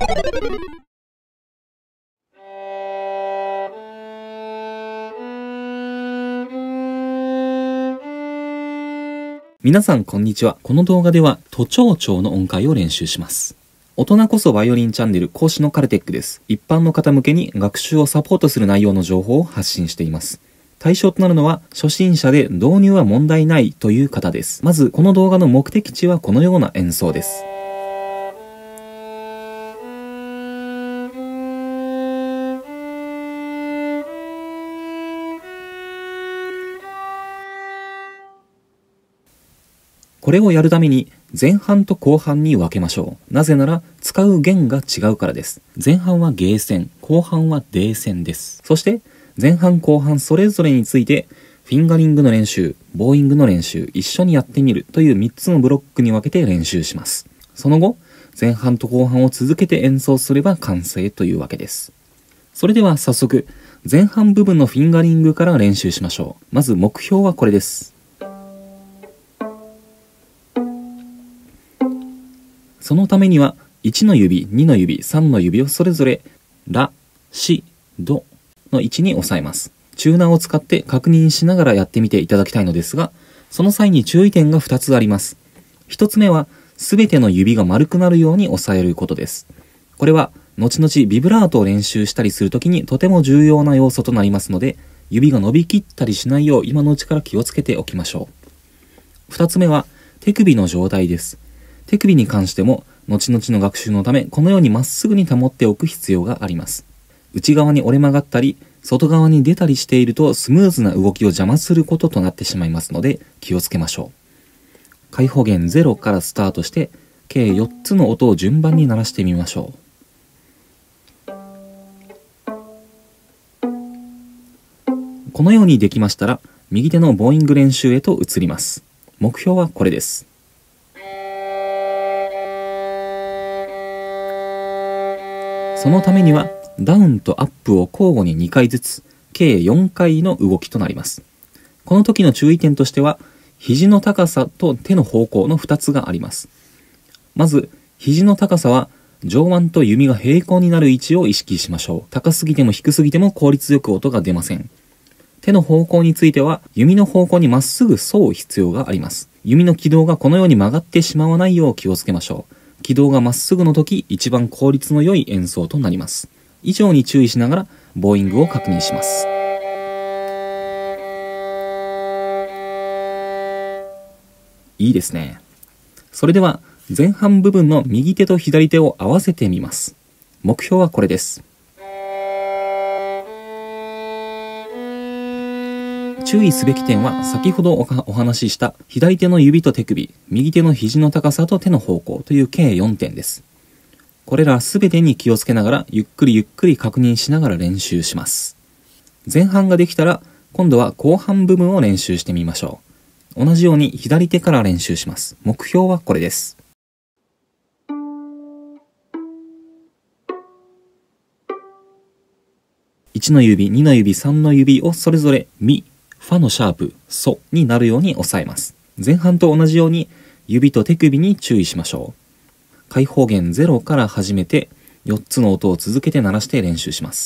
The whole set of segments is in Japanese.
皆さんこんにちは。この動画では都庁長の音階を練習します。大人こそバイオリンチャンネル講師のカルテックです。一般の方向けに学習をサポートする内容の情報を発信しています。対象となるのは初心者で導入は問題ないという方です。まずこの動画の目的地はこのような演奏です。これをやるために前半と後半に分けましょう。なぜなら使う弦が違うからです。前半はゲー線、後半はデー線です。そして前半後半それぞれについてフィンガリングの練習、ボーイングの練習、一緒にやってみるという3つのブロックに分けて練習します。その後、前半と後半を続けて演奏すれば完成というわけです。それでは早速、前半部分のフィンガリングから練習しましょう。まず目標はこれです。そのためには1の指、2の指、3の指をそれぞれラ、シ、ドの位置に押さえます。チューナーを使って確認しながらやってみていただきたいのですが、その際に注意点が2つあります。1つ目は全ての指が丸くなるように押さえることです。これは後々ビブラートを練習したりするときにとても重要な要素となりますので、指が伸びきったりしないよう今のうちから気をつけておきましょう。2つ目は手首の状態です。手首に関しても後々の学習のためこのようにまっすぐに保っておく必要があります。内側に折れ曲がったり外側に出たりしているとスムーズな動きを邪魔することとなってしまいますので気をつけましょう。開放弦0からスタートして計4つの音を順番に鳴らしてみましょう。このようにできましたら右手のボーイング練習へと移ります。目標はこれです。そのためにはダウンとアップを交互に2回ずつ計4回の動きとなります。この時の注意点としては肘の高さと手の方向の2つがあります。まず肘の高さは上腕と弓が平行になる位置を意識しましょう。高すぎても低すぎても効率よく音が出ません。手の方向については弓の方向にまっすぐ沿う必要があります。弓の軌道がこのように曲がってしまわないよう気をつけましょう。軌道がまっすぐの時、一番効率の良い演奏となります。以上に注意しながらボーイングを確認します。いいですね。それでは前半部分の右手と左手を合わせてみます。目標はこれです。注意すべき点は先ほどお話しした左手の指と手首、右手の肘の高さと手の方向という計4点です。これらすべてに気をつけながらゆっくりゆっくり確認しながら練習します。前半ができたら今度は後半部分を練習してみましょう。同じように左手から練習します。目標はこれです。1の指、2の指、3の指をそれぞれミ、ファのシャープ、ソになるように押さえます。前半と同じように指と手首に注意しましょう。開放弦0から始めて4つの音を続けて鳴らして練習します。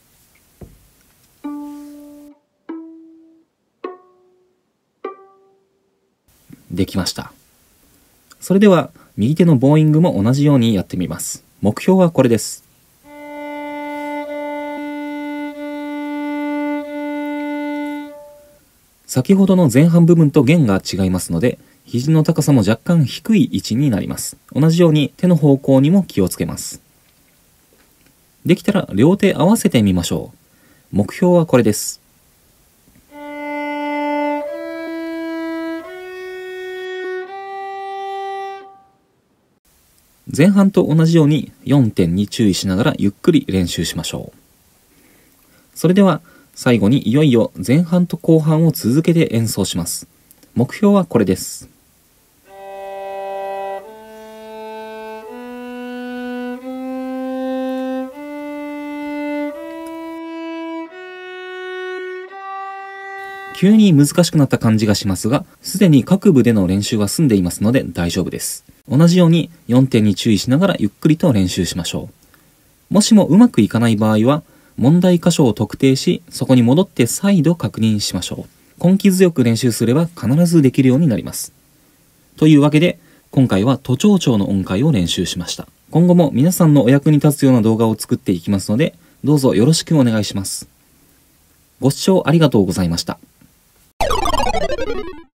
できました。それでは右手のボーイングも同じようにやってみます。目標はこれです。先ほどの前半部分と弦が違いますので、肘の高さも若干低い位置になります。同じように手の方向にも気をつけます。できたら両手合わせてみましょう。目標はこれです。前半と同じように4点に注意しながらゆっくり練習しましょう。それでは最後にいよいよ前半と後半を続けて演奏します。目標はこれです。急に難しくなった感じがしますが、すでに各部での練習は済んでいますので大丈夫です。 同じように4点に注意しながらゆっくりと練習しましょう。もしもうまくいかない場合は、問題箇所を特定し、そこに戻って再度確認しましょう。根気強く練習すれば必ずできるようになります。というわけで、今回は都庁長の音階を練習しました。今後も皆さんのお役に立つような動画を作っていきますので、どうぞよろしくお願いします。ご視聴ありがとうございました。